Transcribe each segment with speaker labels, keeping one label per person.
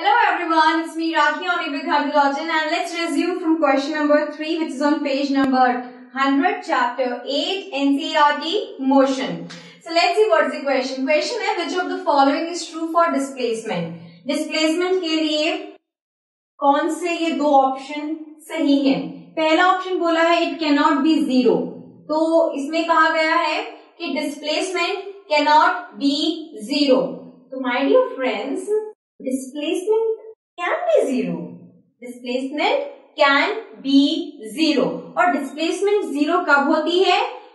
Speaker 1: Hello everyone, it's me Rakhi on with Hydrogen, and let's resume from question number 3, which is on page number 100, chapter 8, NCERT motion. So let's see what's the question. Question है, which of the following is true for displacement? Displacement के लिए कौन से ये दो option सही हैं? पहला ऑप्शन बोला है it cannot be zero, तो इसमें कहा गया है कि displacement cannot be zero. तो my dear friends, displacement can be zero. Displacement can be zero. और displacement zero कब होती है?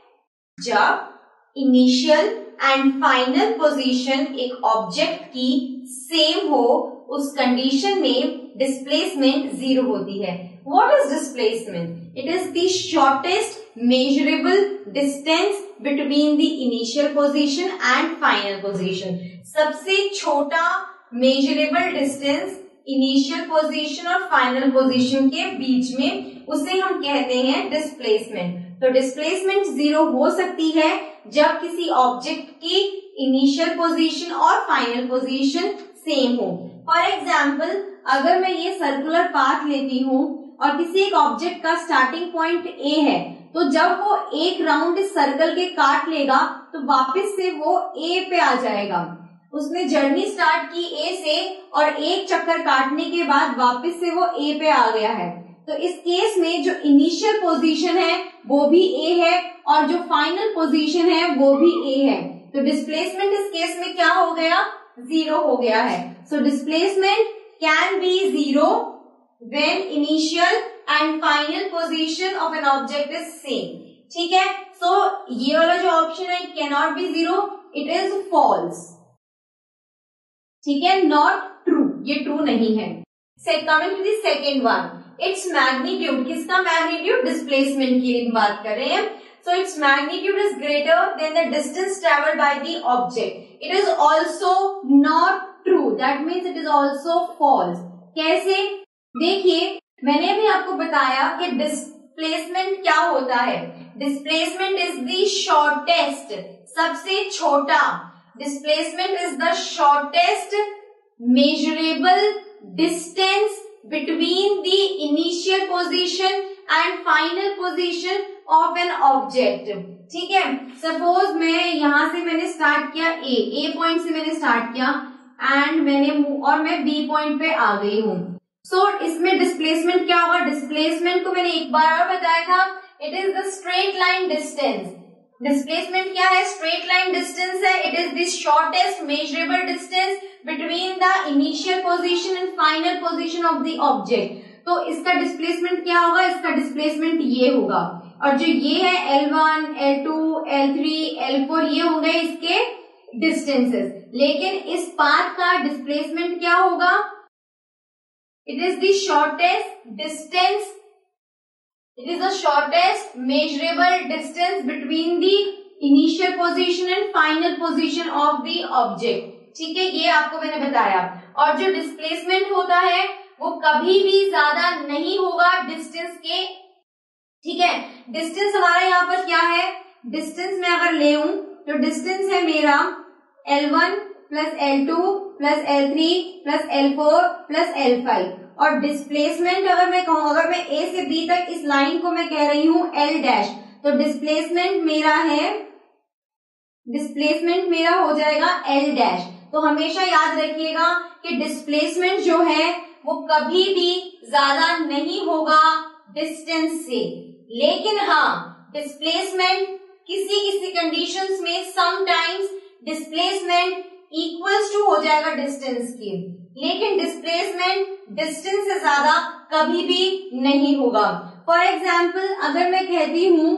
Speaker 1: जब initial and final position एक ऑब्जेक्ट की सेम हो, उस कंडीशन में displacement zero होती है. What is displacement? It is the shortest measurable distance between the initial position and final position. सबसे छोटा मेजरेबल डिस्टेंस इनिशियल पोजीशन और फाइनल पोजीशन के बीच में, उसे हम कहते हैं डिस्प्लेसमेंट. तो डिस्प्लेसमेंट जीरो हो सकती है जब किसी ऑब्जेक्ट की इनिशियल पोजीशन और फाइनल पोजीशन सेम हो. फॉर एग्जाम्पल, अगर मैं ये सर्कुलर पाथ लेती हूँ और किसी एक ऑब्जेक्ट का स्टार्टिंग पॉइंट ए है, तो जब वो एक राउंड इस सर्कल के काट लेगा तो वापस से वो ए पे आ जाएगा. उसने जर्नी स्टार्ट की ए से और एक चक्कर काटने के बाद वापस से वो ए पे आ गया है. तो इस केस में जो इनिशियल पोजीशन है वो भी ए है और जो फाइनल पोजीशन है वो भी ए है. तो डिस्प्लेसमेंट इस केस में क्या हो गया? जीरो हो गया है. So displacement can be zero when initial and final position of an object is same. ठीक है. सो ये वाला जो ऑप्शन है, it can not be zero, it is false. ठीक है, नॉट ट्रू, ये ट्रू नहीं है. Coming to the second one, its magnitude. किसका मैग्नीट्यूड? डिस्प्लेसमेंट की बात कर रहे हैं. So its magnitude is greater than the distance travelled by the object. It is also not true, that means it is also false. कैसे? देखिए, मैंने भी आपको बताया कि डिस्प्लेसमेंट क्या होता है. डिस्प्लेसमेंट इज द शॉर्टेस्ट, सबसे छोटा. Displacement is the shortest measurable distance between the initial position and final position of an object. ठीक है. सपोज मैंने स्टार्ट किया ए पॉइंट से मैंने स्टार्ट किया एंड मैं बी पॉइंट पे आ गई हूँ. सो इसमें डिस्प्लेसमेंट क्या होगा? डिस्प्लेसमेंट को मैंने एक बार और बताया था, it is the straight line distance. Displacement क्या है? स्ट्रेट लाइन डिस्टेंस है. It is the shortest measurable distance between the initial position and final position of the object. तो इसका डिस्प्लेसमेंट क्या होगा? इसका डिस्प्लेसमेंट ये होगा. और जो ये है L1, L2, L3, L4, ये होंगे इसके डिस्टेंसेस. लेकिन इस पाथ का डिस्प्लेसमेंट क्या होगा? It is the shortest distance. It is the shortest measurable distance between the initial position and final position of the object. ठीक है, ये आपको मैंने बताया. और जो डिस्प्लेसमेंट होता है वो कभी भी ज्यादा नहीं होगा डिस्टेंस के. ठीक है. डिस्टेंस हमारा यहाँ पर क्या है? डिस्टेंस में अगर ले तो डिस्टेंस है मेरा L1 plus L2 plus L3 plus L4 plus L5. और डिस्प्लेसमेंट अगर मैं कहूँ, अगर मैं ए से बी तक इस लाइन को मैं कह रही हूँ L डैश, तो डिस्प्लेसमेंट मेरा हो जाएगा L डैश. तो हमेशा याद रखिएगा कि डिस्प्लेसमेंट जो है वो कभी भी ज्यादा नहीं होगा डिस्टेंस से. लेकिन हाँ, डिस्प्लेसमेंट किसी कंडीशंस में समटाइम्स डिस्प्लेसमेंट इक्वल्स टू हो जाएगा डिस्टेंस की, लेकिन डिस्प्लेसमेंट डिस्टेंस से ज्यादा कभी भी नहीं होगा. फॉर एग्जाम्पल, अगर मैं कहती हूं,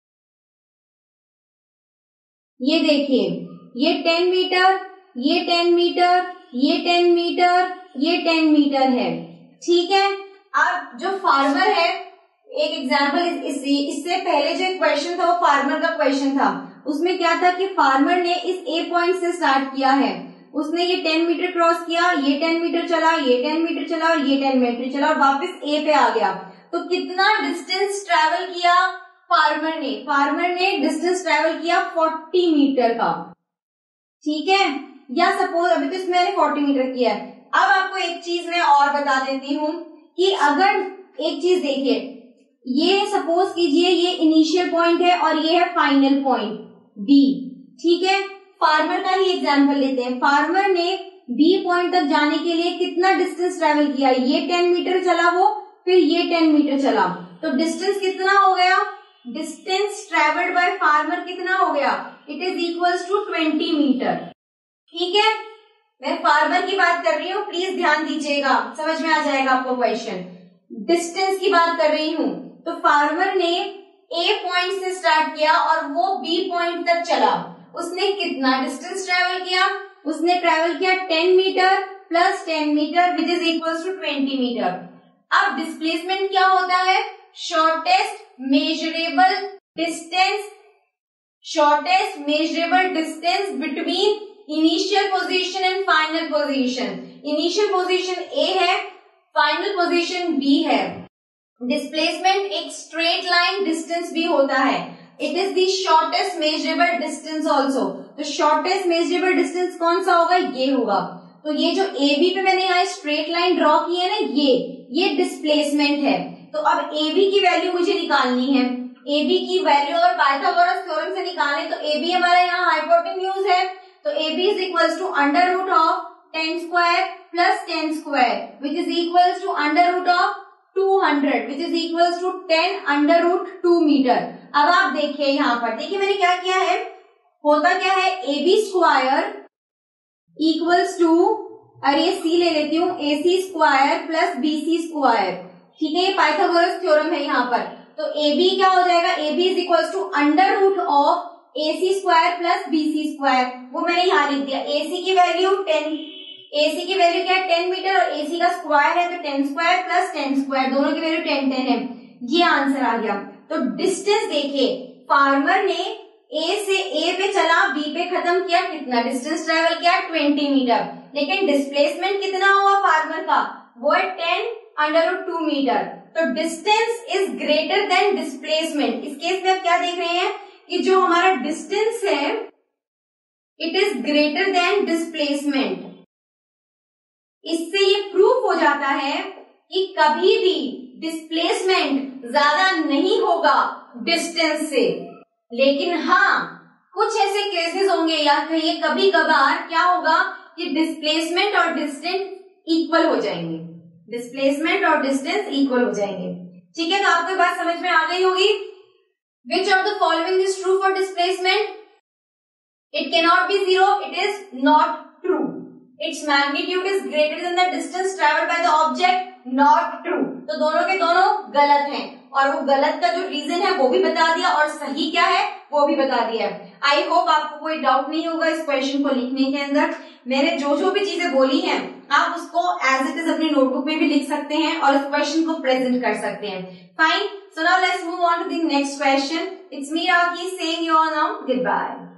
Speaker 1: ये देखिए, ये 10 मीटर, ये 10 मीटर, ये 10 मीटर, ये 10 मीटर है. ठीक है. अब जो फार्मर है, एक एग्जाम्पल, इससे पहले जो क्वेश्चन था वो फार्मर का क्वेश्चन था. उसमें क्या था कि फार्मर ने इस ए पॉइंट से स्टार्ट किया है. उसने ये 10 मीटर क्रॉस किया, ये 10 मीटर चला, ये 10 मीटर चला और ये 10 मीटर चला और वापस ए पे आ गया. तो कितना डिस्टेंस ट्रेवल किया फार्मर ने? फार्मर ने डिस्टेंस ट्रेवल किया 40 मीटर का. ठीक है. या सपोज अभी तो इसमें मैंने 40 मीटर किया है. अब आपको आपको एक चीज मैं और बता देती हूँ कि अगर एक चीज देखिए, ये सपोज कीजिए ये इनिशियल पॉइंट है और ये है फाइनल पॉइंट बी, ठीक है। फार्मर का ही एग्जांपल लेते हैं। फार्मर ने बी पॉइंट तक जाने के लिए कितना डिस्टेंस ट्रेवल किया, ये 10 मीटर चला वो, फिर ये 10 मीटर चला, तो डिस्टेंस कितना हो गया, डिस्टेंस ट्रेवल्ड बाय फार्मर कितना हो गया, it is equals to 20 metre, ठीक है। मैं फार्मर की बात कर रही हूँ, प्लीज ध्यान दीजिएगा, समझ में आ जाएगा आपको क्वेश्चन। डिस्टेंस की बात कर रही हूँ, तो फार्मर ने ए पॉइंट से स्टार्ट किया और वो बी पॉइंट तक चला, उसने कितना डिस्टेंस ट्रेवल किया, उसने ट्रेवल किया 10 metre plus 10 metre which is equals to 20 metre. अब डिस्प्लेसमेंट क्या होता है, shortest measurable distance between initial position and final position. Initial position A है, फाइनल पोजीशन बी है। डिस्प्लेसमेंट एक स्ट्रेट लाइन डिस्टेंस भी होता है, it is the shortest measurable distance also. तो शॉर्टेस्ट मेजरेबल डिस्टेंस कौन सा होगा, ये होगा। तो ये जो ए बी पे मैंने यहाँ स्ट्रेट लाइन ड्रॉ की है ना, ये डिस्प्लेसमेंट है। तो अब ए बी की वैल्यू मुझे निकालनी है। ए बी की वैल्यू अगर पाइथागोरस थ्योरम से निकालें तो ए बी हमारा यहाँ हाइपोटेन्यूज है, तो A B is equals to under root of 10 square plus 10 square which is equals to under root of 200 which is equals to 10 under root 2 metre. अब आप देखिए यहाँ पर, देखिए मैंने क्या किया है, होता क्या है, A B square equals to, अरे ये सी ले लेती हूँ, A C square plus B C square, ठीक है, ये पाइथागोरस थ्योरम है यहाँ पर। तो ए बी क्या हो जाएगा, A B is equals to under root of A C square plus B C square, वो मैंने यहाँ लिख दिया। ए सी की वैल्यू 10, ए सी की वैल्यू क्या है 10 मीटर और ए सी का स्क्वायर है, तो 10 स्क्वायर प्लस 10 स्क्वायर, दोनों की वैल्यू 10 10 है, ये आंसर आ गया। तो डिस्टेंस देखिए, फार्मर ने ए से ए पे चला, बी पे खत्म किया, कितना डिस्टेंस ट्रेवल किया 20 मीटर, लेकिन डिस्प्लेसमेंट कितना हुआ फार्मर का, वो है 10 अंडर रूट 2 मीटर। तो distance is greater than displacement. इस केस में आप क्या देख रहे हैं कि जो हमारा डिस्टेंस है it is greater than displacement. इससे ये प्रूफ हो जाता है कि कभी भी डिस्प्लेसमेंट ज्यादा नहीं होगा डिस्टेंस से, लेकिन हाँ कुछ ऐसे केसेस होंगे या कहिए कभी कभार क्या होगा कि डिस्प्लेसमेंट और डिस्टेंस इक्वल हो जाएंगे, डिस्प्लेसमेंट और डिस्टेंस इक्वल हो जाएंगे, ठीक है। तो आपको ये बात समझ में आ गई होगी। Which of the following is true for displacement? It cannot be 0. It is not true. Its magnitude is greater than the distance traveled by the object. Not true. तो दोनों के दोनों गलत हैं, और वो गलत का जो रीजन है वो भी बता दिया और सही क्या है वो भी बता दिया। आई होप आपको कोई डाउट नहीं होगा इस क्वेश्चन को लिखने के अंदर। मैंने जो भी चीजें बोली हैं आप उसको एज इट इज अपनी नोटबुक में भी लिख सकते हैं और इस क्वेश्चन को प्रेजेंट कर सकते हैं। Fine, so now let's move on to the next question. It's me Raki saying you all now goodbye.